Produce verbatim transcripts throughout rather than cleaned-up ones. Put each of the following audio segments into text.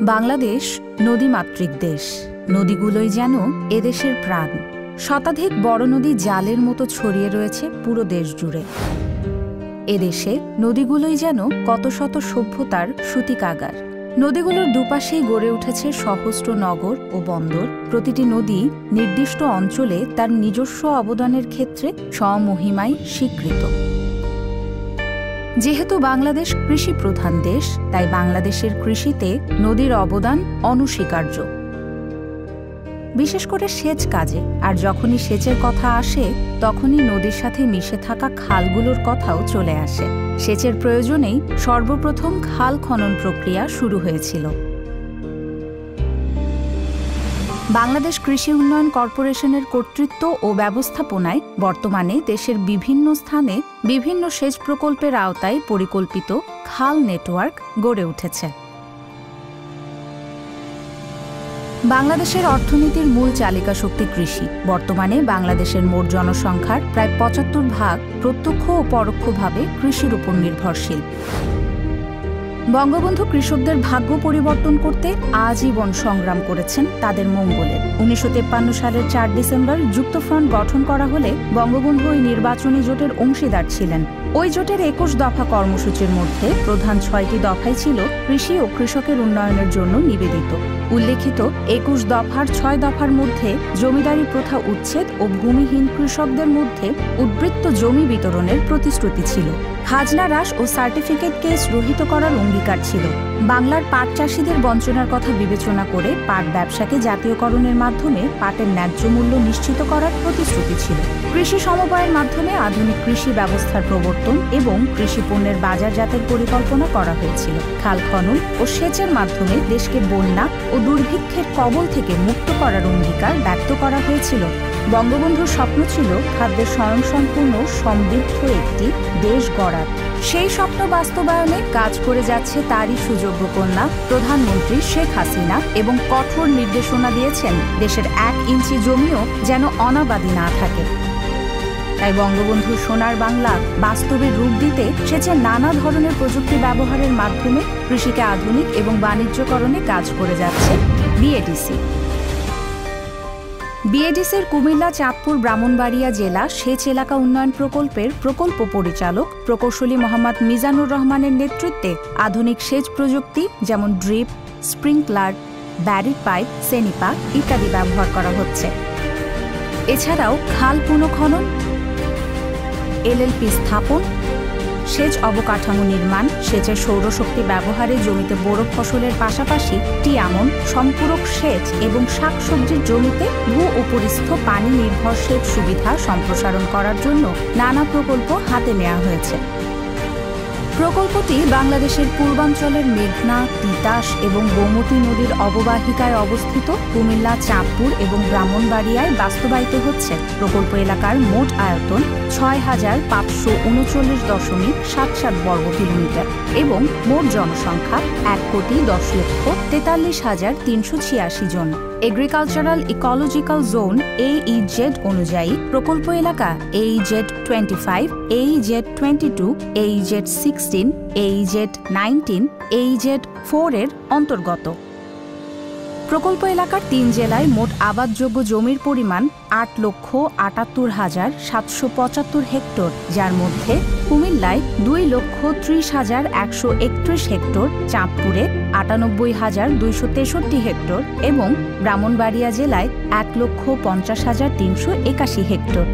বাংলাদেশ নদীমাতৃক দেশ। নদীগুলোই যেন এদেশের প্রাণ। শতাধিক বড় নদী জালের মতো ছড়িয়ে রয়েছে পুরো দেশ জুড়ে। এদেশে নদীগুলোই যেন কত শত সভ্যতার সূতিকাগার। নদীগুলোর দুপাশেই গড়ে উঠেছে সহস্র নগর ও বন্দর। প্রতিটি নদী নির্দিষ্ট অঞ্চলে তার নিজস্ব অবদানের ক্ষেত্রে স্বমহিমায় স্বীকৃত। যেহেতু বাংলাদেশ কৃষি প্রধান দেশ, তাই বাংলাদেশের কৃষিতে নদীর অবদান অনস্বীকার্য, বিশেষ করে সেচ কাজে। আর যখনই সেচের কথা আসে, তখনই নদীর সাথে মিশে থাকা খালগুলোর কথাও চলে আসে। সেচের প্রয়োজনেই সর্বপ্রথম খাল খনন প্রক্রিয়া শুরু হয়েছিল। বাংলাদেশ কৃষি উন্নয়ন কর্পোরেশনের কর্তৃত্ব ও ব্যবস্থাপনায় বর্তমানে দেশের বিভিন্ন স্থানে বিভিন্ন সেচ প্রকল্পের আওতায় পরিকল্পিত খাল নেটওয়ার্ক গড়ে উঠেছে। বাংলাদেশের অর্থনীতির মূল চালিকা শক্তি কৃষি। বর্তমানে বাংলাদেশের মোট জনসংখ্যার প্রায় পঁচাত্তর ভাগ প্রত্যক্ষ ও পরোক্ষভাবে কৃষির উপর নির্ভরশীল। বঙ্গবন্ধু কৃষকদের ভাগ্য পরিবর্তন করতে আজীবন সংগ্রাম করেছেন তাদের মঙ্গলে। উনিশশো তেপ্পান্ন সালের চার ডিসেম্বর যুক্তফ্রন্ট গঠন করা হলে বঙ্গবন্ধু ওই নির্বাচনী জোটের অংশীদার ছিলেন। ওই জোটের একুশ দফা কর্মসূচির মধ্যে প্রধান ছয়টি দফাই ছিল কৃষি ও কৃষকের উন্নয়নের জন্য নিবেদিত। উল্লেখিত একুশ দফার ছয় দফার মধ্যে জমিদারি প্রথা উচ্ছেদ ও ভূমিহীন কৃষকদের মধ্যে উদ্বৃত্ত জমি বিতরণের প্রতিশ্রুতি ছিল। খাজনা হ্রাস ও সার্টিফিকেট কেস রহিত করার অঙ্গীকার ছিল। বাংলার পাট চাষিদের বঞ্চনার কথা বিবেচনা করে পাট ব্যবসাকে জাতীয়করণের মাধ্যমে পাটের ন্যায্য মূল্য নিশ্চিত করার প্রতিশ্রুতি ছিল। কৃষি সমবায়ের মাধ্যমে আধুনিক কৃষি ব্যবস্থার প্রবর্তন এবং কৃষি পণ্যের বাজারজাতের পরিকল্পনা করা হয়েছিল। খাল খনন ও সেচের মাধ্যমে দেশকে বন্যা ও দুর্ভিক্ষের কবল থেকে মুক্ত করার অঙ্গীকার ব্যক্ত করা হয়েছিল। বঙ্গবন্ধুর স্বপ্ন ছিল খাদ্যের স্বয়ংসম্পূর্ণ সমৃদ্ধ একটি দেশ গড়ার। সেই স্বপ্ন বাস্তবায়নে কাজ করে যাচ্ছে তারই সুযোগ্য কন্যা প্রধানমন্ত্রী শেখ হাসিনা, এবং কঠোর নির্দেশনা দিয়েছেন দেশের এক ইঞ্চি জমিও যেন অনাবাদি না থাকে। তাই বঙ্গবন্ধুর সোনার বাংলা বাস্তবে রূপ দিতে সেচের নানা ধরনের প্রযুক্তি ব্যবহারের মাধ্যমে কৃষিকে আধুনিক এবং বাণিজ্যকরণে কাজ করে যাচ্ছে বিএডিসি। বিএডিসির কুমিল্লা, চাঁদপুর, ব্রাহ্মণবাড়িয়া জেলা সেচ এলাকা উন্নয়ন প্রকল্পের প্রকল্প পরিচালক প্রকৌশলী মোহাম্মদ মিজানুর রহমানের নেতৃত্বে আধুনিক সেচ প্রযুক্তি যেমন ড্রিপ, স্প্রিংকলার, ব্যারিড পাইপ, সেনিপা ইত্যাদি ব্যবহার করা হচ্ছে। এছাড়াও খাল পুনঃখনন, এলএলপি স্থাপন, সেচ অবকাঠামো নির্মাণ, সেচের সৌরশক্তি ব্যবহারে জমিতে বোরো ফসলের পাশাপাশি টিয়ামন, সম্পূরক সেচ এবং শাকসবজির জমিতে ভূ উপরিস্থ পানি নির্ভর সেচ সুবিধা সম্প্রসারণ করার জন্য নানা প্রকল্প হাতে নেওয়া হয়েছে। প্রকল্পটি বাংলাদেশের পূর্বাঞ্চলের মেঘনা, তিতাস এবং গোমতী নদীর অববাহিকায় অবস্থিত কুমিল্লা, চাঁদপুর এবং ব্রাহ্মণবাড়িয়ায় বাস্তবায়িত হচ্ছে। প্রকল্প এলাকার মোট আয়তন ছয় হাজার পাঁচশো উনচল্লিশ দশমিক সাত সাত বর্গ কিলোমিটার এবং মোট জনসংখ্যা এক কোটি দশ লক্ষ তেতাল্লিশ হাজার তিনশো ছিয়াশি জন। এগ্রিকালচারাল ইকোলজিক্যাল জোন এইইজেড অনুযায়ী প্রকল্প এলাকা AEZ twenty five, AEZ twenty two, AEZ sixteen, AEZ nineteen, AEZ four এর অন্তর্গত। প্রকল্প এলাকার তিন জেলায় মোট আবাদযোগ্য জমির পরিমাণ আট লক্ষ আটাত্তর হাজার সাতশো পঁচাত্তর হেক্টর, যার মধ্যে কুমিল্লায় দুই লক্ষ ত্রিশ হাজার একশো একত্রিশ হেক্টর, চাঁদপুরে আটানব্বই হাজার দুইশো তেষট্টি হেক্টর এবং ব্রাহ্মণবাড়িয়া জেলায় এক লক্ষ পঞ্চাশ হাজার তিনশো একাশি হেক্টর।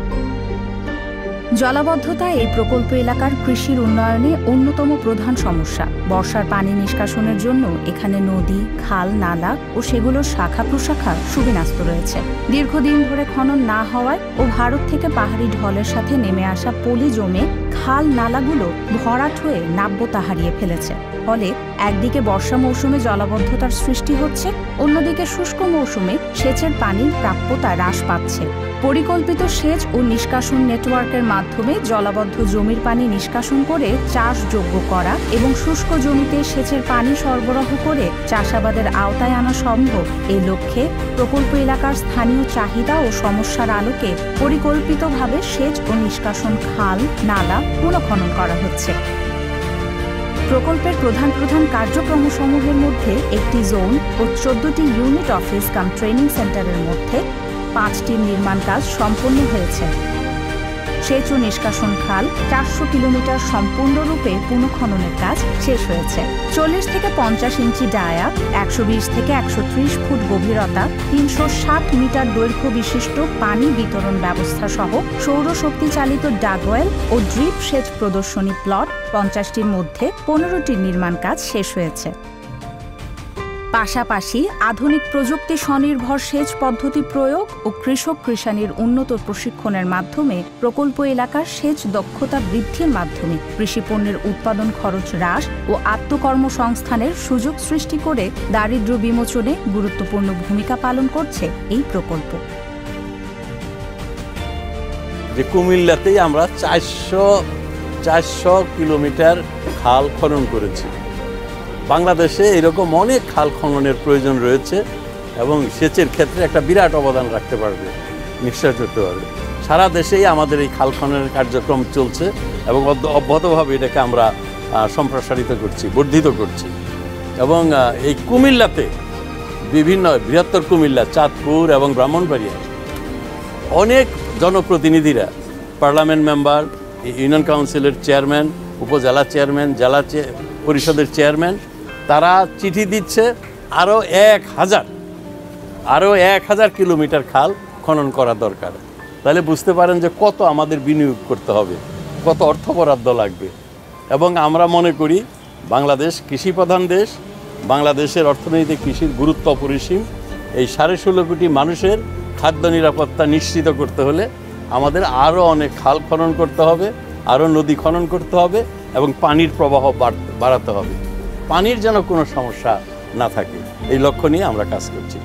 জলাবদ্ধতা এই প্রকল্প এলাকার কৃষির উন্নয়নে অন্যতম প্রধান সমস্যা। বর্ষার পানি নিষ্কাশনের জন্য এখানে নদী, খাল, নালা ও সেগুলোর শাখা প্রশাখা সুবিন্যস্ত রয়েছে। দীর্ঘদিন ধরে খনন না হওয়ায় ও ভারত থেকে পাহাড়ি ঢলের সাথে নেমে আসা পলি জমে খাল নালাগুলো ভরাট হয়ে নাব্যতা হারিয়ে ফেলেছে। ফলে একদিকে বর্ষা মৌসুমে জলাবদ্ধতার সৃষ্টি হচ্ছে, অন্যদিকে শুষ্ক মৌসুমে সেচের পানির প্রাপ্যতা হ্রাস পাচ্ছে। পরিকল্পিত সেচ ও নিষ্কাশন নেটওয়ার্কের মাধ্যমে জলাবদ্ধ জমির পানি নিষ্কাশন করে চাষযোগ্য করা এবং শুষ্ক জমিতে সেচের পানি সরবরাহ করে চাষাবাদের আওতায় আনা সম্ভব। এই লক্ষ্যে প্রকল্প এলাকার স্থানীয় চাহিদা ও সমস্যার আলোকে পরিকল্পিতভাবে সেচ ও নিষ্কাশন খাল, নালা পুনঃখনন করা হচ্ছে। প্রকল্পের প্রধান প্রধান কার্যক্রমসমূহের মধ্যে একটি জোন ও চোদ্দটি ইউনিট অফিস কাম ট্রেনিং সেন্টারের মধ্যে পাঁচটির নির্মাণ কাজ সম্পন্ন হয়েছে। সেচ ও নিষ্কাশন খাল চারশো কিলোমিটার সম্পূর্ণরূপে পুনঃখননের কাজ শেষ হয়েছে। চল্লিশ থেকে পঞ্চাশ ইঞ্চি ডায়া, একশো বিশ থেকে একশো ত্রিশ ফুট গভীরতা, তিনশো ষাট মিটার দৈর্ঘ্য বিশিষ্ট পানি বিতরণ ব্যবস্থা সহ সৌরশক্তি চালিত ডাগওয়েল ও ড্রিপ সেচ প্রদর্শনী প্লট পঞ্চাশটির মধ্যে পনেরোটির নির্মাণ কাজ শেষ হয়েছে। পাশাপাশি আধুনিক প্রযুক্তি স্বনির্ভর সেচ পদ্ধতি প্রয়োগ ও কৃষক কৃষানীর উন্নত প্রশিক্ষণের মাধ্যমে প্রকল্প এলাকার সেচ দক্ষতা বৃদ্ধির মাধ্যমে কৃষি পণ্যের উৎপাদন খরচ হ্রাস ও আত্মকর্মসংস্থানের সুযোগ সৃষ্টি করে দারিদ্র্য বিমোচনে গুরুত্বপূর্ণ ভূমিকা পালন করছে এই প্রকল্প। যে কুমিল্লাতেই আমরা চারশো চারশো কিলোমিটার খাল খনন করেছি। বাংলাদেশে এরকম অনেক খাল খননের প্রয়োজন রয়েছে এবং সেচের ক্ষেত্রে একটা বিরাট অবদান রাখতে পারবে, নিশ্চয় করতে পারবে। সারা দেশেই আমাদের এই খাল খননের কার্যক্রম চলছে এবং অব্যাহতভাবে এটাকে আমরা সম্প্রসারিত করছি, বর্ধিত করছি। এবং এই কুমিল্লাতে বিভিন্ন বৃহত্তর কুমিল্লা, চাঁদপুর এবং ব্রাহ্মণবাড়িয়া অনেক জনপ্রতিনিধিরা, পার্লামেন্ট মেম্বার, ইউনিয়ন কাউন্সিলের চেয়ারম্যান, উপজেলা চেয়ারম্যান, জেলা পরিষদের চেয়ারম্যান, তারা চিঠি দিচ্ছে আরও এক হাজার আরও এক হাজার কিলোমিটার খাল খনন করা দরকার। তাহলে বুঝতে পারেন যে কত আমাদের বিনিয়োগ করতে হবে, কত অর্থ বরাদ্দ লাগবে। এবং আমরা মনে করি বাংলাদেশ কৃষিপ্রধান দেশ, বাংলাদেশের অর্থনীতিতে কৃষির গুরুত্ব অপরিসীম। এই সাড়ে ষোলো কোটি মানুষের খাদ্য নিরাপত্তা নিশ্চিত করতে হলে আমাদের আরও অনেক খাল খনন করতে হবে, আরও নদী খনন করতে হবে এবং পানির প্রবাহ বাড়াতে হবে। পানির যেন কোনো সমস্যা না থাকে, এই লক্ষ্য নিয়ে আমরা কাজ করছি।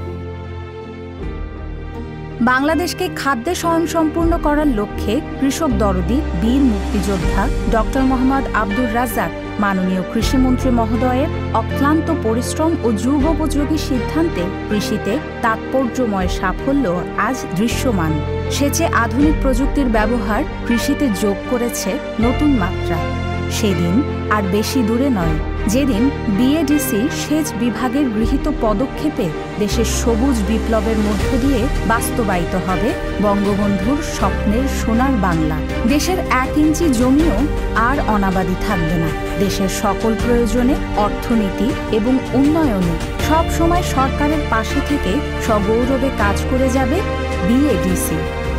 বাংলাদেশকে খাদ্যে স্বয়ংসম্পূর্ণ করার লক্ষ্যে কৃষক দরদি বীর মুক্তিযোদ্ধা ডক্টর মোহাম্মদ আব্দুর রাজ্জাক মাননীয় কৃষিমন্ত্রী মহোদয়ের অক্লান্ত পরিশ্রম ও যুগোপযোগী সিদ্ধান্তে কৃষিতে তাৎপর্যময় সাফল্য আজ দৃশ্যমান। সেচে আধুনিক প্রযুক্তির ব্যবহার কৃষিতে যোগ করেছে নতুন মাত্রা। সেদিন আর বেশি দূরে নয়, যেদিন বিএডিসি সেচ বিভাগের গৃহীত পদক্ষেপে দেশের সবুজ বিপ্লবের মধ্য দিয়ে বাস্তবায়িত হবে বঙ্গবন্ধুর স্বপ্নের সোনার বাংলা। দেশের এক ইঞ্চি জমিও আর অনাবাদি থাকবে না। দেশের সকল প্রয়োজনে, অর্থনীতি এবং উন্নয়নে সব সময় সরকারের পাশে থেকে সগৌরবে কাজ করে যাবে বিএডিসি।